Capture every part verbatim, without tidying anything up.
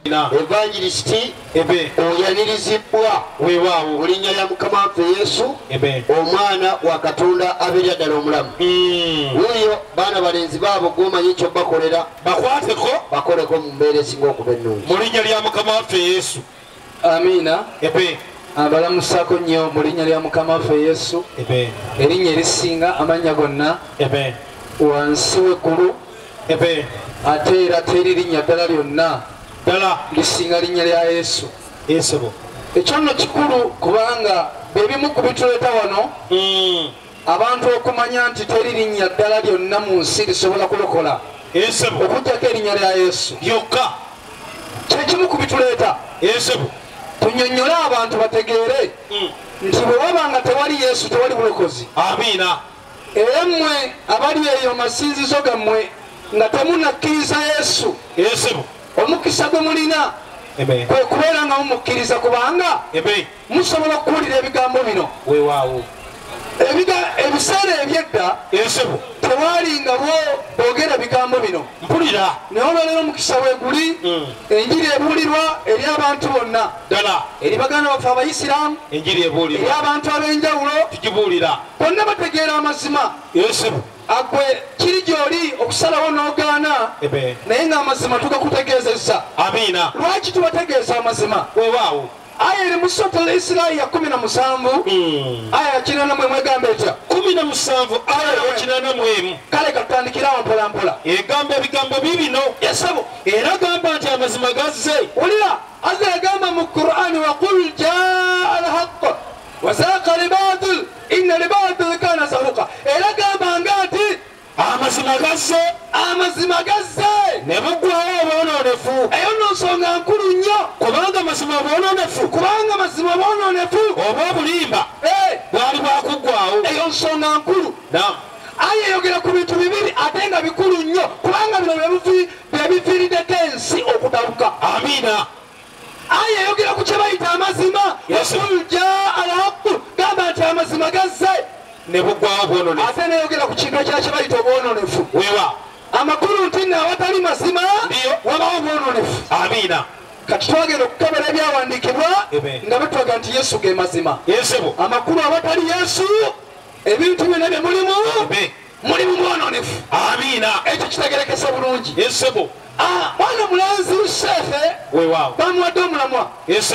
evangelisiti oyanirizibwa weewaawo mu linnya lya Mukama waffe Yesu omwana wa Katonda abeera ddala omulamu. Wuuyo baana balenzi baabo gw'omanyi ekyo bakolera bakwateko bakoleko mu mbeera esinga okuba ennungi mu linnya lya Mukama waffe Yesu. Amiina. Abalamusako nnyo mu linnya lya Mukama waffe Yesu. Erinnya erisinga amannya gonna wansi w'eggulu ate era teri linnya ddala lyonna ddala lisinga linnya lya Yesu. Ekyo nno kikulu kubanga bebimu ku bituleeta wano abantu okumanya nti teri linnya ddala lyonna mu nsi lisobola kulokola okujjako erinnya lya Yesu lyokka. kyekimu ku bituleeta tunyonnyole abantu bategeere nti bwe wabanga tewali Yesu tewali bulokozi. Amiina. Era mmwe abali eyo masinzizo gammwe nga temunakkiriza Yesu omukisa gwe mulina kwe kubeera nga mumukkiriza kubanga musobola okuwulira ebigambo bino. Weewaawo ebiseera ebyedda tewaali nga boogera bigambo bino mpulira naye olwaleero omukisa weeguli enjiri ebuulirwa eri abantu bonna ddala eri baganda baffe Abayisiraamu enjiri ebuulirwa eri abantu ab'enjawulo tugibuulira bonna bategeera amazima. Agwe kiri gy'oli okusalawo n'ogaana naye ng'amazima tugakutegeezezza. Amiina. Lwaki tubategeeza amazima? Weewaawo aya eri mu Suratul Israa ya kumi na musanvu aya ya kinaana mu emu egamba etya? kumi na musanvu aya ya kinaana mu emu. Kale katutandikirawo mpola mpola. Egamba ebigambo bibino yesabo era gamba nti amazima gazze. Wulira azza yagamba mu Qur'ani wa qul jaa al-haqq wa zaqa al-baatil inna al-baatila kaana zahuuqa. Era gamba ngati amazima gazze amazima gazze ne buggwawo obwonoonefu. Eyo nno nsonga nkulu nnyo kubanga amazima obwonoonefu kubanga amazima obwonoonefu oba obulimba bwali bwakuggwawo. Eyo nsonga nkulu. Aya eyogera ku bintu bibiri ate nga bikulu nnyo kubanga bino bye biviiriddeko ensi okutabuka. Amiina. Aya eyogera ku kye bayita amazima yaqul jaa al-haqq gamba nti amazima gazze ne buggwawo obwonoonefu. ate neyogera ku kintu ekya kye bayita obwonoonefu. Weewa amakulu nti nno awatali mazima wabawo obwonoonefu. Amiina. Kati twagenda okukebera ebyawandiikibwa nga bitwaga nti Yesu ge mazima. Amakulu awatali Yesu ebintu byonna bye mulimu mulimu bwonoonefu. Amiina. Ekyo kitegerekese bulungi. Yesebo mwana mulenzi Seefe bamuwadde omulamwa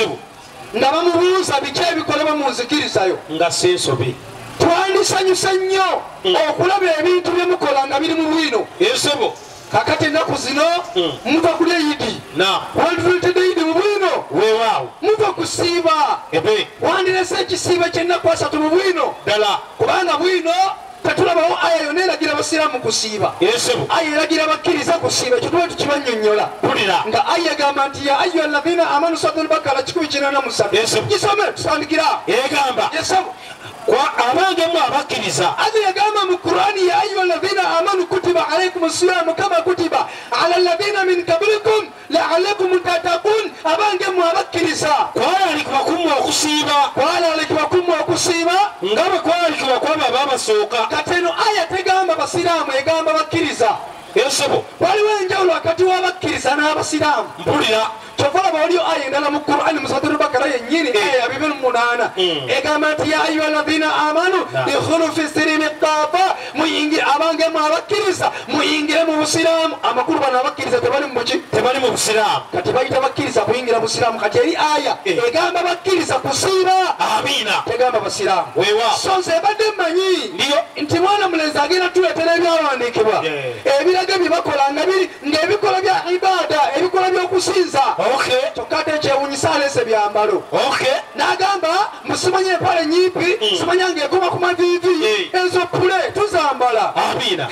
nga bamubuuza biki ebikolebwa mu nzikirizayo nga si nsobi. Twandisanyuse nnyo okulaba ebintu bye mukola nga biri mu bwino. Kakati ennaku zino muva kuli eyidi wandituletedde eyidi mu bwino. Weewaawo muva kusiiba wandirese ekisiiba ky'ennaku asatu mu bwino ddala kubanga bwino tetulabawo aya yonna eragira abasiraamu kusiiba. Aya eragira abakkiriza kusiiba. Ekyo tuba tukibannyonnyola nga aya egamba nti ya ayyuha alladhina amanu suratul Bakara kikumi kinaana mu ssatu. Gisome tutandikira egamba yesabu abange mu abakkiriza. Ate yagamba mu Qur'ani ya ayyuha alladhina amanu kutiba alaykum as-siyamu kama kutiba ala alladhina min qablikum la'allakum tattaqun. Abange mu abakkiriza kwalalikibwa kummwe okusiiba kwalalikibwa kummwe okusiiba nga bwe kwalalikibwa kwabo abaabasooka. Kati eno aya tegamba basiraamu egamba bakkiriza. Yesebo waliwo enjawulo wakati w'abakkiriza n'abasiraamu. Mpulira kyova laba waliyo aya endala mu Qur'ani mu Suratul Bakara yennyini aya ya bibiri mu munaana egamba nti ya ayyuha alladhina amanu ikhulu fi silimi kaafa muyingire abange mu abakkiriza muyingire mu busiraamu. Amakulu bano abakkiriza tebali mu buki tebali mu busiraamu. Kati bayita bakkiriza kuyingira mu busiraamu. Kati eri aya egamba bakkiriza kusiiba. Amiina. Tegamba basiraamu. Weewaawo so nze mbadde mmanyi nti mwana mulenzi agenda tuleetera ebyawandiikibwa ebiraga bye bakola nga biri ng'ebikola bya ibaada ebikola by'okusinza. Kyokka ate ekyewuunyisa aleese byambalo n'agamba musimanya empale nyimpi simanya ng'ekoma ku maviivi ezo pule tuzambala. Amiina.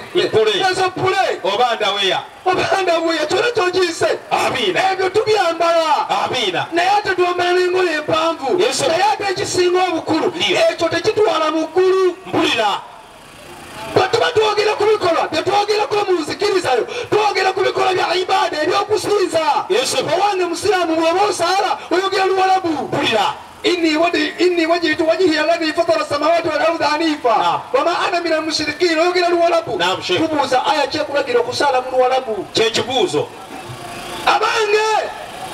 Ezo pule oba ndaweya oba ndaweya kyona kyogiyise ebyo tubyambala. Naye ate twambala n'engoye empanvu naye ate ekisinga obukulu ekyo tekitwala mu ggulu. Mpulira batuba twogera ku bikolwa byetwogerako mu nzikirizayo twogera ku bikolwa bya ibaada ebyokusinza. Owange musiraamu bw'oba osaala oyogera Luwalabu. Mpulira inni wajihitu wajhiya alladhi fatara samawati wal ardi hanifa wama ana minal mushrikiin oyogera Luwalabu. Tubuuza aya kyekulagira okusaala mu Luwalabu kyekibuuzo. Abange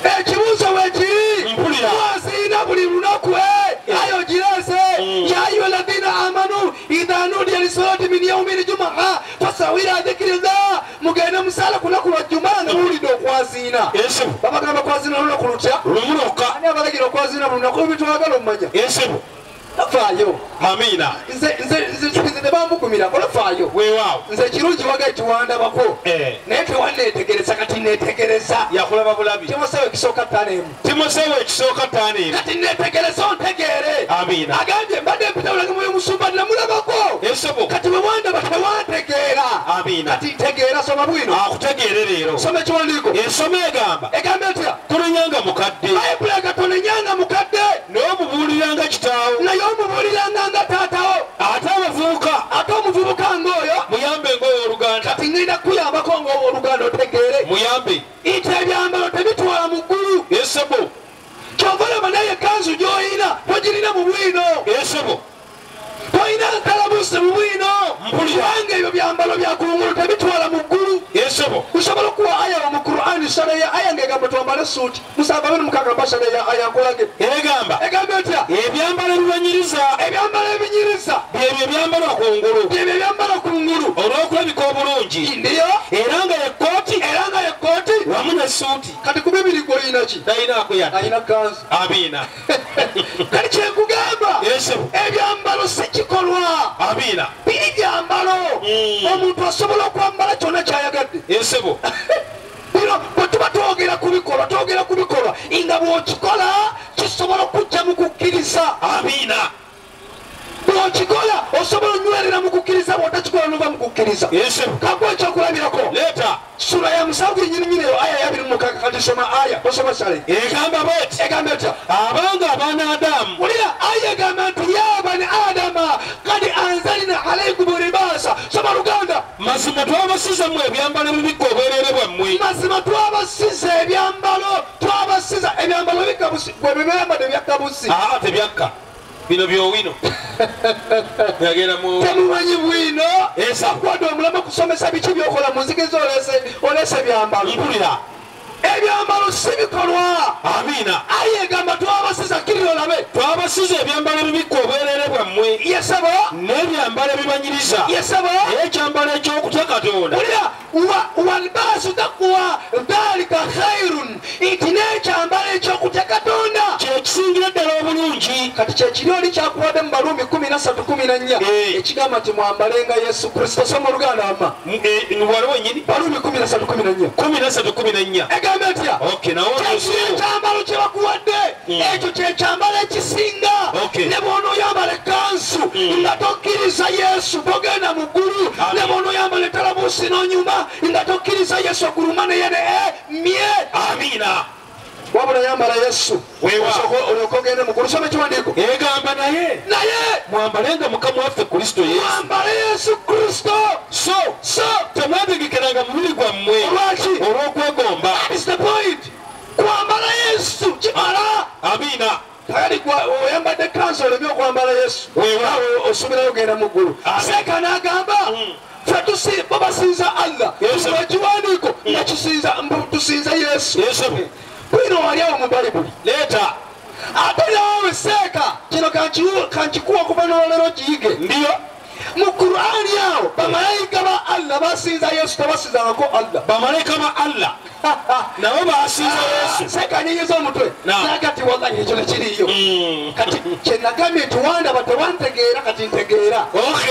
ekibuuzo wekiri mwazina buli lunaku ayo girese ya ayuha alladhina amanu idha nudiya lisalati min yaumi ljumaa fasawira dhikrillah mugende musala kunaku lwa jumaa nga muwulidde okwazina babagamba kwazina lunaku lutya lumuloka ani abalagira okwazina lunaku bitwagala omumanya faayo amina nze nze nze tebamugumira kola faayo weewaawo nze kirungi wagaye tiwandabako naye tewanneetegereza kati neetegereza yakulaba bulabi timoseewo ekisooka ttaneemu timoseewo ekisooka ttaneemu kati neetegereza ontegeere amina agambye mbadde mpita bulaga mwoyo musumba namulabako esobo kati bwe wandaba tewantegeera amina kati ntegeera soma bwino akutegeere leero soma ekiwandiiko ensoma egamba egamba etya tonenyanga mukadde bayibuli ega tonenyanga mukadde n'omubuuliranga kitaawo naye omubuuliranga nga taatawo ate abavubuka ate omuvubuka ng'oyo muyambe ng'owooluganda kati ngenda kuyambako ng'owooluganda otegeere muyambe nti ebyambalo tebitwala mu ggulu esobo kyova olaba naye ekanzu gy'oyina togirina mu bwino esobo toyina kalabuusi mu bwino kubanga ebyo byambalo byakungulu tebitwala mu ggulu esobo usobola okuwa aya mu qur'ani saleya aya ng'egamba twambale suuti musanga bino mukagamba saleya aya nkolage egamba egamba etya ebyambalo ebibanyiriza ebyambalo ebinyiriza byebyo ebyambalo kungulu byebyo ebyambalo kungulu olw'okulabika obulungi ndiyo era nga yekooti era nga yekooti wamu ne suuti kati ku bibiri gwoyina ki tayinaako yadde ayina kanzu amiina kati kyenkugamba esobo ebyambalo si kikolwa amiina biri byambalo omuntu asobola okwambala kyonna kyayagadde esobo bino bwe tuba twogera kubikolwa twogera kubikolwa nga bw'okikola kisobola okujja mu kukkiriza amiina bw'okikola osobola onywerera mu kukkiriza bw'otakikola nova mu kukkiriza esobo kakuwa ekyokulabirako leeta sura ya musanvu yenyininyiniyo aya yabiri mukaaga kati soma aya osoma sale egamba bweti egamba etya abanga abaana adamu ulira aya egamba nti ya bani adama kadi anzalina alaikum libasa soma luganda mazima twabasiza mu ebyambalo ebibikka obwereere bwammwe mazima twabasiza ebyambalo twabasiza ebyambalo bikabusi bwe bibembadde byakabusi aa tebyakka bino byowino yagenda mu temumanyi bwino esa kwadde omulama kusomesa biki byokola mu nzigezi olese ebyambalo mpulira ebyambalo si bikolwa amiina aye egamba twabasiza kirira olabe twabasiza ebyambalo ebibikka obwereere bwammwe yesabo n'ebyambalo ebibanyiriza yesabo ekyambalo eky'okutya katonda ulira walbaasu takwa dhalika khairun nti n'ekyambalo ekyokutya katonda kyekisingira ddala obulungi kati kyekiri oli kyakuwadde mu baluumi kumi na ssatu kumi na nnya ekigamba nti mwambalenga yesu kristo soma oluganda ama wali wenyini baluumi kumi na ssatu kumi na nnya kumi na ssatu kumi na nnya egamba etya kyekiri ekyambalo kye bakuwadde ekyo kyekyambalo ekisinga ne bw'onooyambala ekkanzu nga tokkiriza yesu togenda mu ggulu ne bw'onooyambala ettalabuusi n'onyuma nga tokkiriza yesu okuluma neye ne mye amiina wabula yambala yesu olyoka ogende mugulu soma ekiwandiiko egamba naye naye mwambalenga mukama waffe kristo yesu mwambale yesu kristo so so temwetegekeranga mubiri gwammwe olwaki olw'okwegomba is the point kwambala yesu kimala amiina tayali oyambadde kanso olebye okwambala yesu weewaawe osubirayo ogenda mu ggulu seeka n'agamba ffe bo basinza allah ekiwandiiko nga kisinza tusinza yesu bwino waliawo mu bayibuli leeta ate nawe seeka kino kankikuwa okuva n'olero kiyige ndiyo mu qur'ani awo bamalayika ba allah basinza yesu tebasinzangako allah bamalayika ba allah nabo basinza yesu seeka anyenyeza omutwe nagati wallahi ekyo nekiriyo kati kyenagambye nti wandaba tewantegeera kati ntegeera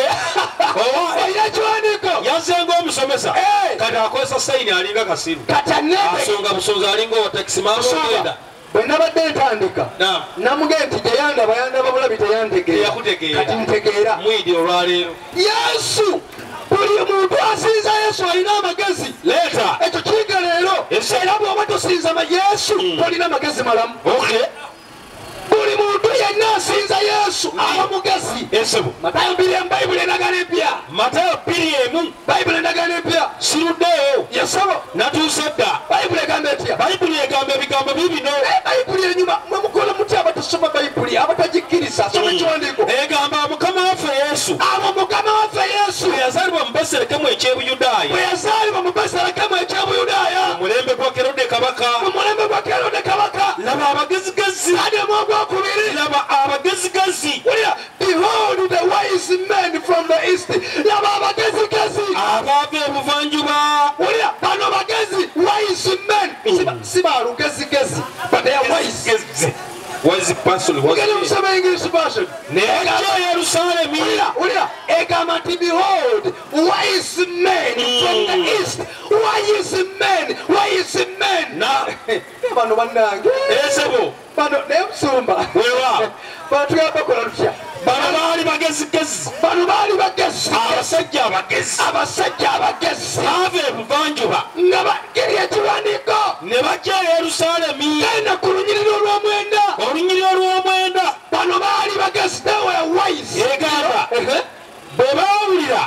olina ekiwandiiko yazenga omusomesa kati akozesa sayini alinga kasiru asonga busonzi alinga owatakisimaogenda bwe nabadde ntandika namugee nti teyandaba yandaba bulabi teyantegeera kati ntegeera mwidi olwaleero yesu buli muntu asinza yesu alina amagezi leeta ekyo kiyiga leero era bw'oba tosinza yesu tolina magezi malamu buli muntu yenna asinza yesu aba mugezi esobo matayo bbiri emu bayibuli endagaano empya matayo bbiri emu bayibuli endagaano empya siruddeeyo yesabo natuuse dda bayibuli egamba etya bayibuli egamba ebigambo bibino bayibuli enyuma mwe mukola mutya abatasoma bayibuli abatagikkiriza soma ekiwandiiko egamba mukama waffe yesu abo mukama waffe yesu bwe yazaalibwa mu beselekemu ekyebuyudaaya bwe yazaalibwa mu beselekemu ekyebuyudaaya mu mulembe gwa kerode kabaka mu mulembe gwa kerode abagezigezi adamu ogwokubiri laba abagezigezi behold the wise men from the east laba abagezigezi abava ebuvanjuba ulira bano bagezi wise men si balugezigezi but they are wise wise person ugenda musoma English version nejja Yerusalemu ulira egamba nti behold wise men from the east wise men wise men na bano bannange esebo bano naye musumba wewa batuyamba kola tutya bano baali bagezigezi bano baali bagezi abasajja abagezi abasajja abagezi baava ebuvanjuba nga bageri ekiwandiiko ne bajja Yerusalemu genda ku lunyiriri olw'omwenda olunyiriri olw'omwenda bano baali bagezi they were wise egamba bwe baawulira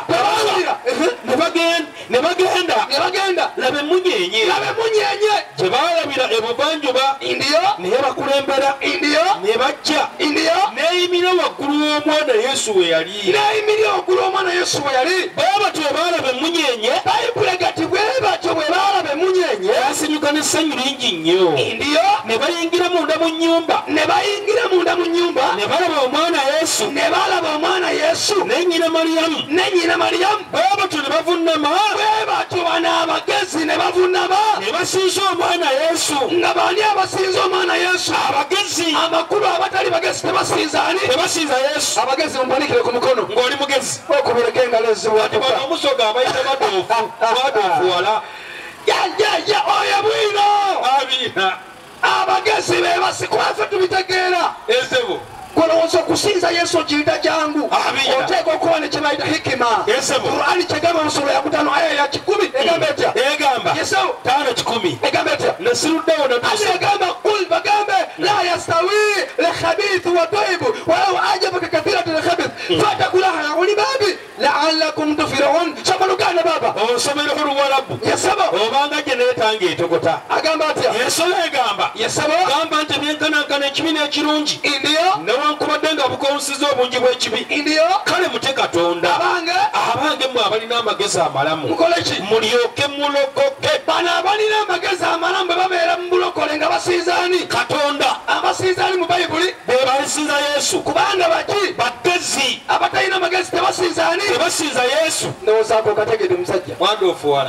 ne bagenda ne bagenda ne bagenda labe munyenye labe munyenye gye baalabira ebuvanjuba indiyo naye bakulembera indiyo ne bajja indiyo n'eyimira waggulu w'omwana Yesu we yali n'eyimira waggulu w'omwana Yesu we yali bwe batyo baalaba emunyenye bayibuli gati bwe batyo bwe baalaba emunyenye basanyuka n'essanyu lingi nnyo indiyo ne bayingira munda mu nnyumba ne bayingira munda mu nnyumba ne balaba omwana Yesu ne balaba omwana Yesu ne nnyina Mariyamu ne nnyina Mariyamu bwe batyo ne bavunnama bwe batyo bano abagezi ne bavunnama ne basinza omwana Yesu nga baani abasinza omwana Yesu abagezi amakulu abatali bagezi tebasinza ani tebasinza Yesu abagezi mumpanikire ku mukono ng'oli mugezi okubireka engalo ezibuwatuka bano omusoga abayita badoofu badoofuwala yajaja oyo bwino abiina abagezi be basikwafe tubitegeera esebo kolowooza okusinza Yesu okiyita jangu oteeka okuba ne kye bayita hikima Qur'ani kyegamba mu sura ya kutaano aya ya kikumi egamba etya egamba Yesu taano kikumi egamba etya nasiruddewo ate egamba kul bagambe la yastawi lekhabithu watoyibu walaw ajabaka kathiratu lekhabith fatakulaha uli babi laallakum tufirun soma luganda baba osomereho luwalabu yesabo obanga gye neetanga etogota agamba atya yesola egamba yesabo gamba nti byenkanankana ekibi n'ekirungi indiyo newankubadde nga bukonsiza obungi bw'ekibi indiyo kale mute katonda abange abange mmwe abalina amagezi amalamu mukole ki mulyoke mulokoke bano abalina amagezi amalamu bwe babeera mu bulokole nga basinzaani katonda abasinzaani mu bayibuli be balisinza Yesu kubanga baki bagezi abatalina amagezi tebasinzaani tebasinza Yesu ndowoozaako okategedde musajja mwandoofuwala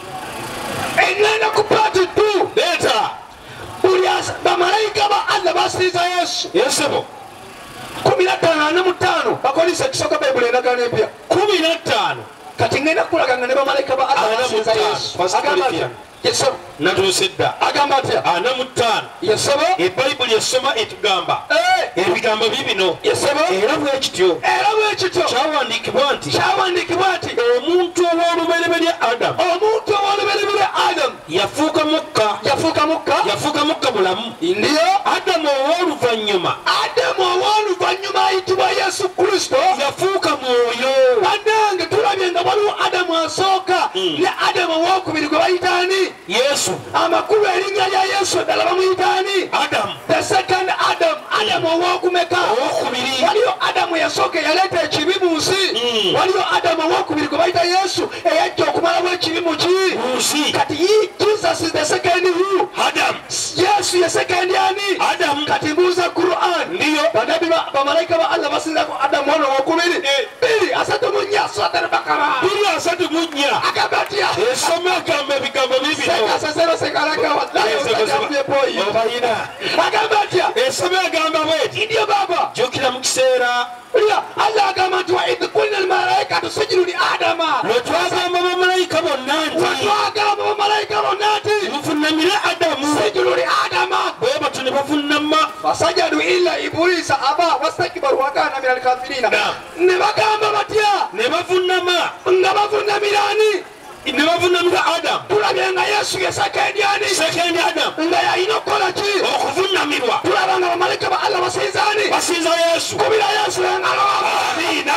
engenda ku paati tu leeta buli bamalayika ba Allah basinza Yesu yesebo kumi na ttaano ana mu ttaano bakolisa ekisooka bayibuli endagaano empya kumi na ttaano kati ngenda kukulaga nga ne bamalayika ba Allah basinza Yesu agamba atya yesebo natuuse dda agamba atya ana mu ttaano yesebo ebayibuli esoma etugamba ebigambo bibino yesebo era bwe kityo era bwe kityo kyawandiikibwa nti kyawandiikibwa nti omuntu ow'olubereberye Adamu omuntu ow'olubereberye Adamu yafuuka mukka yafuuka mukka yafuuka mukka bulamu ndiyo Adamu ow'oluvannyuma Adamu ow'oluvannyuma ayitibwa Yesu Kristo yafuuka mwoyo bannange tulabye nga waliwo Adamu asooka ne Adamu owokubiri gwe bayitaani Yesu amakulu erinnya lya Yesu eddala bamuyitaani Adamu the second Adam Adamu owokumeka owokubiri waliyo Adamu yasooka eyaleeta ekibi mu nsi waliyo Adamu owokubiri gwe bayita Yesu eyajja okumalawo ekibi mu ki kati Jesus is the second who Adam Yesu ye second ani Adam kati mbuuza Quran ndiyo banabi bamalayika ba Allah basinzako Adamu ono owokubiri biri asatu mu nnya Suratul Baqara biri asatu mu nnya agamba atya esoma agamba ebigambo bibino sekasasero sekalaka wallahi osajjambye boyi obayina agamba atya esoma agamba bweti ndiyo baba jjukira mu kiseera ulya Allah agamba nti wa idh qulna almalaikatu sujudu li adama lwe twagamba bamalayika bonna nti twagamba bamalayika bonna nti muvunnamire Adamu sujudu li adama bwe batyo ne bavunnama fasajadu illa iblisa aba wastakbaru wa kana min alkafirina ne bagamba batya ne bavunnama nga bavunnamira ani ne bavunnamira Adamu tulabye nga Yesu ye sekendi ani sekendi Adamu nga yalina okukola ki okuvunnamirwa tulaba nga bamalayika ba Allah basinza ani basinza Yesu kubira Yesu engalo amiina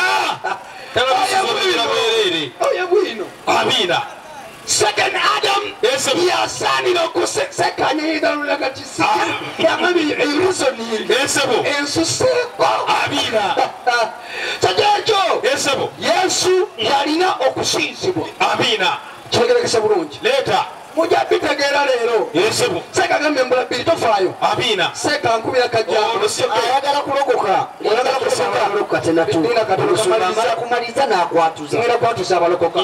tebabisibabirabwerere oyo bwino amiina second Adam yasaanira okusekanyiriza lulagakisi yamabi erisoni esebo ensuseeko amiina kyekyo esebo Yesu yalina okusinzibwa amiina kiregerekese bulungi leeta mujja bitegeera leero. Yesu. Seka gambye mbula bbiri tofaayo. Amina. Seka nkubira kajja. Ayagala kulokoka. Ayagala kulokoka tenatu. Olusumba kumaliza n'akwatuza. Ngera kwatuza abalokoka.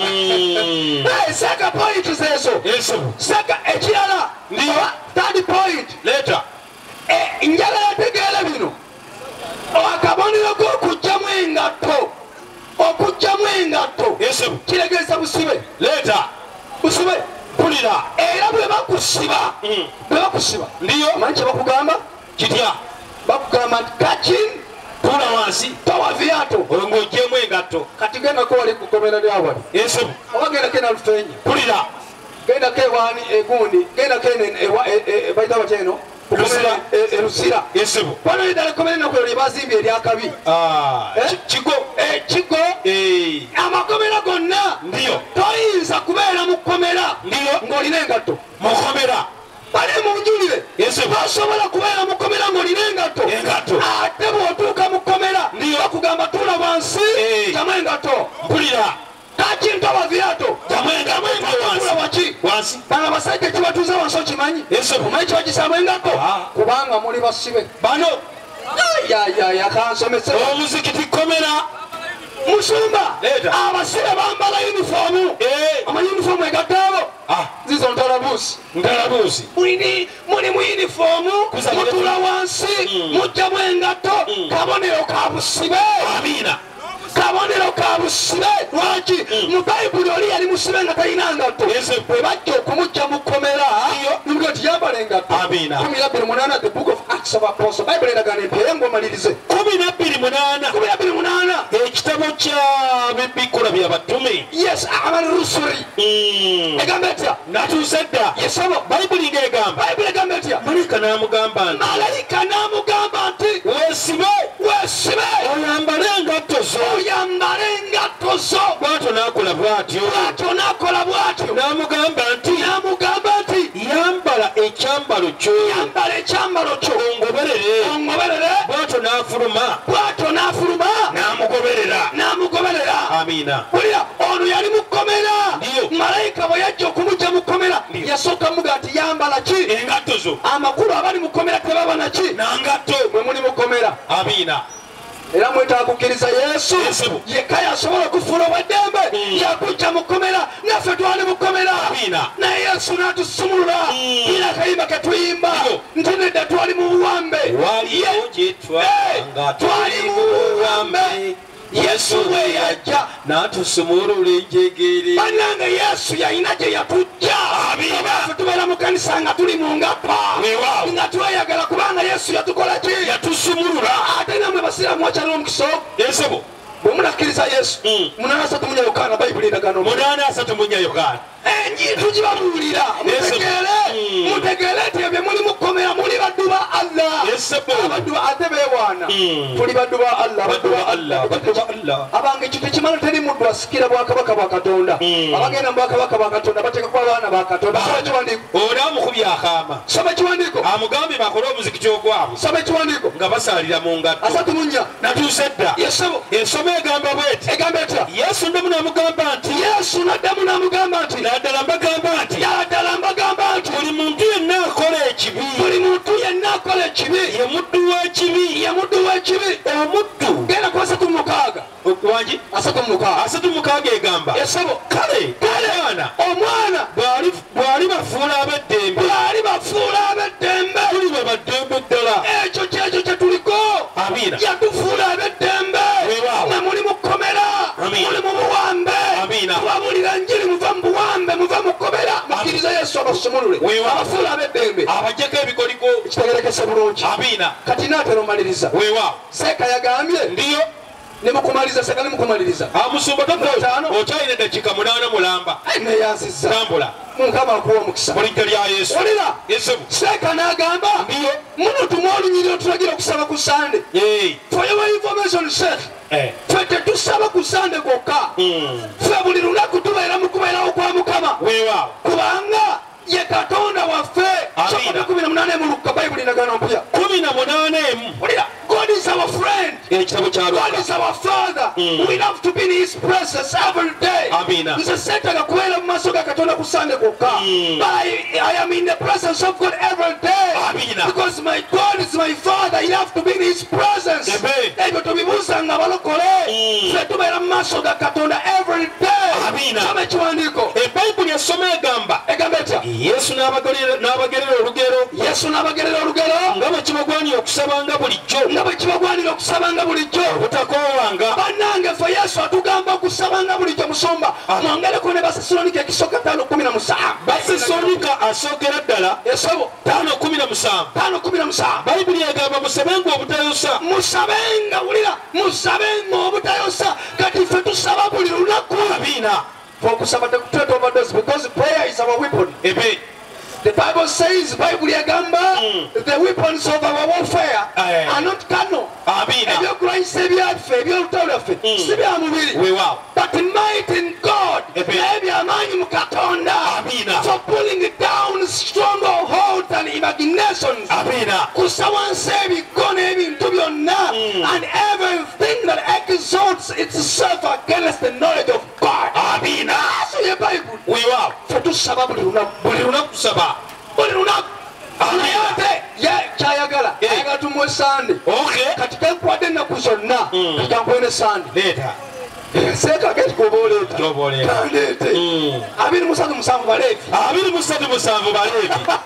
Eh, seka point zezo. Yesu. Seka ekirala. Ndiyo. Third point. Later. Eh, njala yategeera bino. Akabonero k'okugyamu engatto. Okugyamu engatto. Yesu. Kiregeeza busibe. Later. Busibe. Pulira. Era bwe bakusiba. Bwe bakusiba. Ndiyo. Omanyi kye bakugamba? Kitya. Bakugamba nti kakin. Tula wansi. Towa viato. Olwo ng'oggyeemu engatto. Kati gendako wali ku kkomera lyawali. Yesu. Oba gendako enalufenyi. Pulira. Gendako ewaani egundi. Gendako bayita batya eno. Lusira. Erusira. Yesu. Wano eddala ekkomera ennaku lyo lye bazimbye eryakabi. Kigo. Kigo. Amakomera gonna. Ndiyo. Toyinza kubeera mu kkomera. Ndiyo. Ng'olina engatto. Mu kkomera. Bali munjulire. Yesu. Basobola kubeera mu kkomera ng'olina engatto. Engatto. Ate bw'otuuka mu kkomera. Ndiyo. Bakugamba tuula wansi. Jamu engatto. Mpulira. Kaki ntoba viato. Jamu engatto Tuula waki. wansi. Bano abasajja kibatuuza wansi okimanyi. Yesu. Omanyi kiba kisaamu engatto. Kubanga muli basibe. Bano. Yayaya kansomese. Omuzikiti kkomera. Musumba. Leeta. Abasibe bambala yunifoomu. Amayunifoomu egattaabo. Zizo ntalabuusi. Ntalabuusi. Muli muli mu yunifoomu. Mutuula wansi. Mujjamu engatto. Kabonero ka busibe. Amina. Kabonero ka busibe. Lwaki? Mu Bayibuli oli yali musibe nga talina ngatto. Bwe bajja okumujja mu kkomera. Nubwo nti yambala engatto. Amina. kumi na bbiri munaana the book of Acts of Apostles. Bayibuli eragana empeera ng'omalirize. kumi na bbiri munaana. kumi na bbiri munaana. Ekitabo kya bikola bya batume. Yes, abarusuri. Egamba etya? Natuuse dda. Yesabo. Bayibuli ng'egamba. Bayibuli egamba etya? Malayika n'amugamba nti. Malayika n'amugamba nti. Weesibe. Weesibe. Oyambale engatto zo. Oyambale engatto zo. Bw'atyo n'akola bw'atyo. Bw'atyo n'akola bw'atyo. N'amugamba nti. N'amugamba nti. Yambala ekyambalo kyo. Yambala ekyambalo kyo. Ongoberere. Ongoberere. Bw'atyo n'afuluma. Bw'atyo n'afuluma. N'amugoberera. N'amugoberera. Amina. Wulira ono yali mu kkomera. Ndiyo. Malayika bwe yajja okumujja mu kkomera. Yasooka muga nti yambala ki? Engatto zo. Amakulu abali mu kkomera tebaba naki? Nangatto. Mwe muli mu kkomera. Amina. Era mwetaaga kukkiriza Yesu. Yesu. Yekka yasobola okufuula obweddembe. Yakujja mu kkomera. Naffe twali mu kkomera. Amina. Naye Yesu n'atusumulula. Era akayimba ke tuyimba. Nti nedda twali mu buwambe. Waliwo gye twanga twali mu buwambe. Yesu bwe yajja n'atusumulula enjegere. bannange Yesu yalina gye yatujja. Ffe tubeera mu kanisa nga tuli mu ngapa nga tweyagala kubanga Yesu yatukola ki? Yatusumulula. Ate namwe basiraamu wakyalina omukisa Yesu. bwe munakkiriza Yesu munaana asatu mu nnya Yokaana Bayibuli eragana munaana asatu mu nnya Yokaana enjiri tugibabuulira mutegeere mutegeere nti ebyo muli mu kkomera muli baddu ba Allah. Abaddu ate beewaana tuli baddu ba Allah. Baddu ba Allah. Baddu ba Allah. Abange ekyo tekimala teri muddu asikira bwakabaka bwa Katonda. Abagenda mu bwakabaka bwa Katonda bateeka kuba baana ba Katonda. Soma ekiwandiiko. Oli amukubye akaama. Soma ekiwandiiko. Amugambye bakole omuzikiti ogwabwe. Soma ekiwandiiko. Nga basaalira mu ngatto. Asatu mu nnya. Natuuse dda. Yesabo. Ensoma egamba bw'eti. Egamba etya? Yesu ndemu n'amugamba nti. Yesu n'addamu n'amugamba nti. Naddala mbagamba nti. Naddala mbagamba nti. Buli muntu yenna akola ekibi. Buli muntu yenna akola ekibi. Ye muddu w'ekibi. Ye muddu w'ekibi. Omuddu. Genda ku asatu mu mukaaga. Wangi? Asatu mu mukaaga. Asatu mu mukaaga egamba. Yesabo. Kale. Kale. Omwana. Omwana. Bw'ali bw'ali bafuula ab'eddembe. Bw'ali bafuula ab'eddembe. Tuli be baddembe ddala. Ekyo kyekyo kye tuliko. Amiina. Yatufuula ab'eddembe. Weewaawo. Mwe muli mu kkomera. Amiina. Muli mu buwambe. Amiina. Tubabuulira njiri muva mu buwambe muva mu kkomera. Mukkiriza Yesu abasumulule. Weewaawo. Abafuula ab'eddembe. Abaggyeko ebikoliko. Kitegerekese bulungi. Amiina. Kati naatera omaliriza. Weewaawo. Seeka yagambye. Ndiyo. Ne mukumaliriza seeka ne mukumaliriza. Amusumba totaano. Okyalina eddakiika munaana mulamba. Neyanzizza. Tambula. Mukama akuwa omukisa. Mu linnya lya Yesu. Wulira. Yesu. Seeka n'agamba. Ndiyo. Muno tuma olunyiriro tulagira okusaba ku Sande. Ee. For your information, Sheikh. Eh. Ffe tetusaba ku Sande gwokka. Ffe buli lunaku tubeera mu kubeerawo kwa Mukama. Weewaawo. Kubanga ye Katonda waffe. Amiina. kumi na munaana mu Lukka Bayibuli endagaano mpya. kumi na munaana emu. Wulira. God God is our friend. God is our Father. Mm. We love to be in His presence every day. Amina. Nze setaga kubeera mu maaso ga Katonda ku Sunday kwokka. But I, I am in the presence of God every day. Amina. Because my God is my Father. I have to be in His presence. Ebyo tubibuuza nga balokole. Ffe tubeera mu maaso ga Katonda every day. Amina. Soma ekiwandiiko. Ebbayibuli esoma egamba. Egamba etya? Yesu n'abagerera olugero. Yesu n'abagerera olugero. Nga bwe kibagwanira okusabanga bulijjo. Nga bwe kibagwanira okusabanga bulijjo. Obutakoowanga. Bannange ffe Yesu atugamba okusabanga bulijjo musomba. Mwongereko ne Basessalonike ekisooka ttaano kumi na musanvu. Basessalonike asookera ddala. Esabo. ttaano kumi na musanvu. ttaano kumi na musanvu. Bayibuli egamba musabenga obutayosa. Musabenga wulira. Musabenga obutayosa. Kati ffe tusaba buli lunaku. Amina. Okusaba tekutweta overdose because prayer is our weapon. Amen. The Bible says, Bible yagamba, mm. the weapons of our warfare Aye. Are not carnal. Amina. Ebyokulwanyisa ebyaffe ebyolutalo lwaffe si bya mubiri. But might in God. Ebyamaanyi mu Katonda. Amina. For pulling down strongholds and imaginations. Amina. Kussa wansi ebigo n'ebintu byonna and everything that exalts itself against the knowledge of God. Amina. So ye Bible. Weewaawo. Ffe tusaba buli lunaku. Buli lunaku tusaba. Buli lunaku. Ate ye kyayagala ayagala tumuwe Sande. Kati tenkwadde ennaku zonna kati kankuwe ne Sande. Leeta. Seeka geti kuba oleeta. Kandeete. abiri musatu musanvu Baleevi. abiri musatu musanvu Baleevi.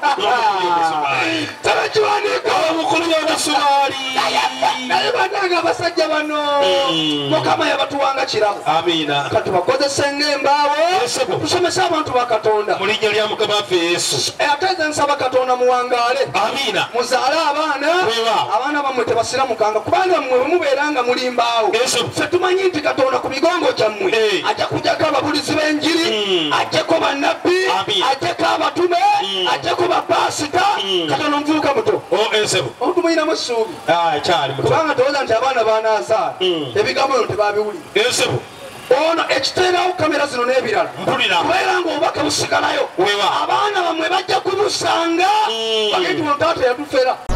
Tabakiwandiika. Omukulu y'omusumaali. Naye bannange abasajja bano Mukama yabatuwanga kirabo. Amiina. Kati bakozese ng'embaawo tusomese abantu ba Katonda. Mu linnya lya Mukama waffe Yesu. Ate nze nsaba Katonda muwangaale. Amiina. Muzaale abaana. Abaana bammwe tebasiramukanga kubanga mmwe bwe mubeera nga muli mbaawo. Ffe tumanyi nti Katonda ku migongo gyammwe ajja kujjako ababulizi b'enjiri, ajjako bannabbi, ajjako abatume, ajjako bapasita. Katonda omuvubuka muto. Omuntu muyinamu essuubi. Kubanga towooza nti abaana baanaazaala ebigambo bino tebaabiwulira. Ono ekiteerawo kamera zino n'ebirala kubeera ng'obubaka busigalayo abaana bammwe bajja kubusanga bagenti bano taata yatufera.